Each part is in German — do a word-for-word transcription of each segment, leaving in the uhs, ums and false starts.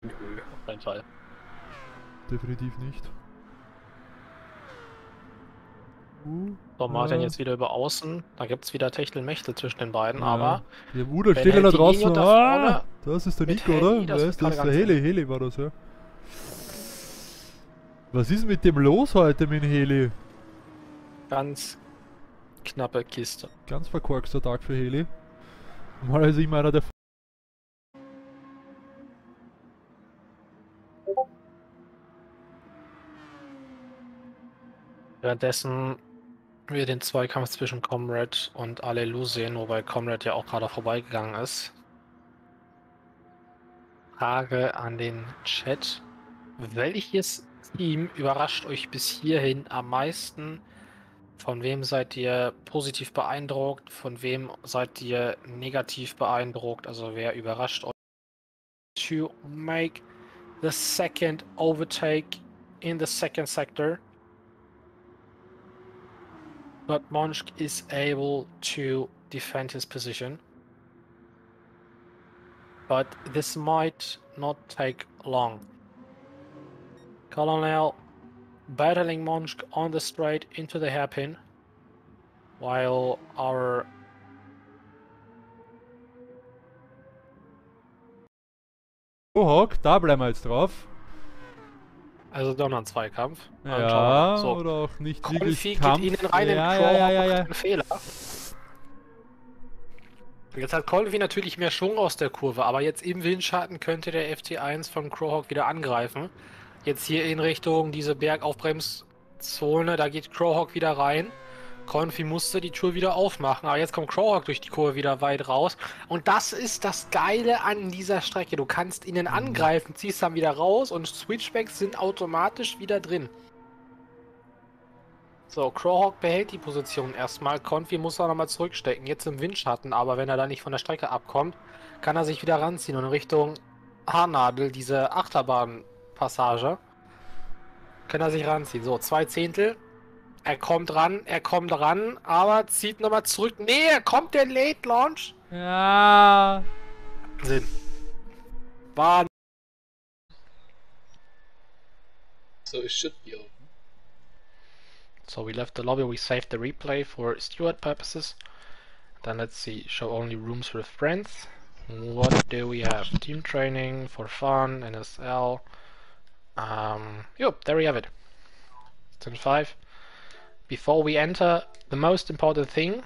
Nö, auf keinen Fall. Definitiv nicht. Uh, So, Martin ja. jetzt wieder über außen. Da gibt es wieder Techtelmechtel zwischen den beiden, Ja. aber Ja, uh, da Ben steht einer hält die Linie draußen. und da Ah, vorne das ist der mit Nico, oder? Heli, das Wer wird ist das? gerade Der ganz Heli, eng. Heli war das, ja. Was ist mit dem los heute mit dem Heli? Ganz knappe Kiste. Ganz verkorkster Tag für Heli. Mal ist immer einer der... Währenddessen wir den Zweikampf zwischen Comrade und Alelu sehen, wobei Comrade ja auch gerade vorbeigegangen ist. Frage an den Chat. Welches Team überrascht euch bis hierhin am meisten? Von wem seid ihr positiv beeindruckt? Von wem seid ihr negativ beeindruckt? Also wer überrascht euch? To make the second overtake in the second sector. But Monsk is able to defend his position. But this might not take long. Colonel battling Monsk on the straight into the hairpin, while our Mohawk, da bleiben wir jetzt drauf. also doch noch ein Zweikampf. Ja, so. oder auch nicht Konfi wirklich geht Kampf. in den reinen ja, Crow, ja, ja, ja, ja. einen Fehler. Jetzt hat Konfi natürlich mehr Schwung aus der Kurve, aber jetzt im Windschatten könnte der F T eins von Crowhawk wieder angreifen. Jetzt hier in Richtung diese Bergaufbremszone, da geht Crowhawk wieder rein. Konfi musste die Tour wieder aufmachen, aber jetzt kommt Crowhawk durch die Kurve wieder weit raus. Und das ist das Geile an dieser Strecke. Du kannst innen angreifen, ziehst dann wieder raus und Switchbacks sind automatisch wieder drin. So, Crowhawk behält die Position erstmal. Konfi muss auch nochmal zurückstecken, jetzt im Windschatten, aber wenn er da nicht von der Strecke abkommt, kann er sich wieder ranziehen und in Richtung Haarnadel, diese Achterbahnpassage, kann er sich ranziehen. So, zwei Zehntel. Er kommt ran, er kommt ran, aber zieht nochmal zurück. Nee, er kommt der Late Launch. Ja. Sinn. War. So it should be open. So we left the lobby, we saved the replay for steward purposes. Then let's see, show only rooms with friends. What do we have? Team training, for fun, N S L. Um, yep, there we have it. ten five. Before we enter, the most important thing.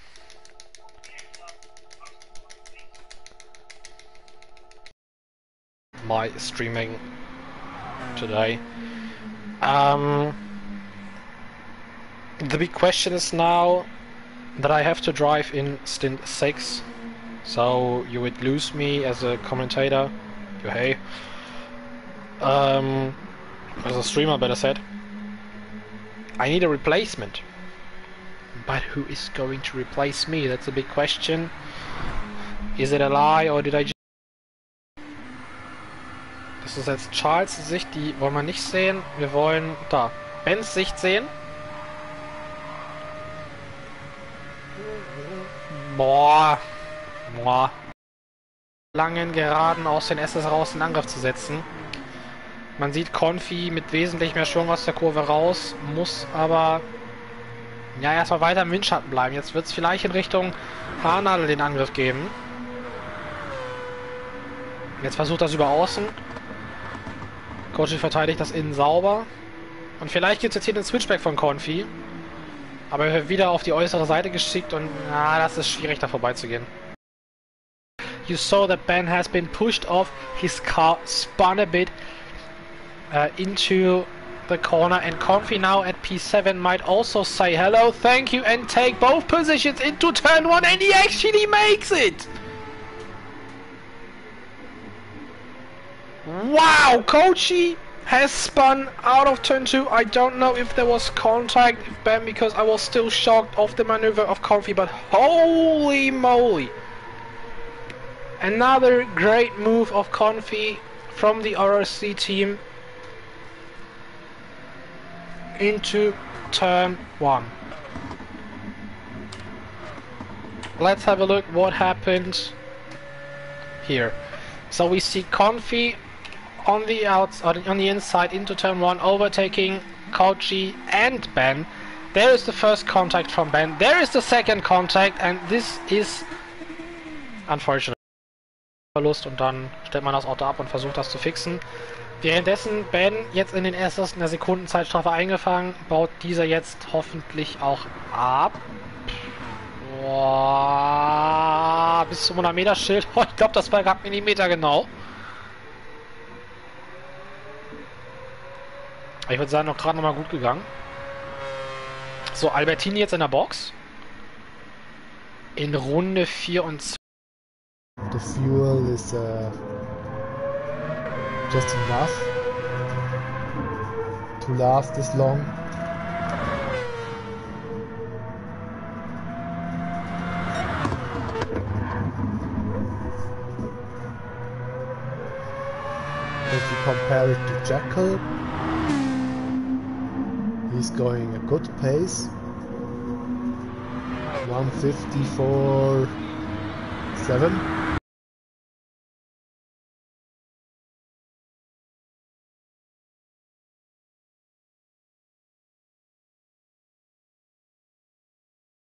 My streaming today. Um, the big question is now that I have to drive in stint six, so you would lose me as a commentator. You hey. Um, as a streamer, better said. I need a replacement. But who is going to replace me? That's a big question. Is it a lie or did I just... Das ist jetzt Charles' Sicht, die wollen wir nicht sehen. Wir wollen da Bens Sicht sehen. Boah. Boah. Langen Geraden aus den S S raus in Angriff zu setzen. Man sieht Konfi mit wesentlich mehr Schwung aus der Kurve raus, muss aber ja erstmal weiter im Windschatten bleiben. Jetzt wird es vielleicht in Richtung Haarnadel den Angriff geben. Jetzt versucht das über außen. Koji verteidigt das innen sauber. Und vielleicht gibt es jetzt hier den Switchback von Konfi. Aber er wird wieder auf die äußere Seite geschickt und na, das ist schwierig da vorbeizugehen. You saw that Ben has been pushed off his car, spun a bit uh, into the corner, and Konfi now at P seven might also say hello, thank you, and take both positions into turn one, and he actually makes it! Wow, Kochi has spun out of turn two. I don't know if there was contact with Ben because I was still shocked of the maneuver of Konfi, but holy moly! Another great move of Konfi from the R R C team into turn one. Let's have a look what happened here. So we see Konfi on the outside, on the inside into turn one, overtaking Koji and Ben. There is the first contact from Ben. There is the second contact, and this is unfortunate. Verlust, und dann stellt man das Auto ab und versucht das zu fixen. Währenddessen Ben jetzt in den ersten der Sekundenzeitstrafe eingefangen, baut dieser jetzt hoffentlich auch ab. Boah, bis zum hundert Meter Schild. Oh, ich glaube, das war gerade Millimeter genau. Ich würde sagen, noch gerade noch mal gut gegangen. So, Albertini jetzt in der Box. In Runde vierundzwanzig. The fuel is uh, just enough to last this long. If you compare it to Jackal, he's going a good pace. one fifty-four point seven.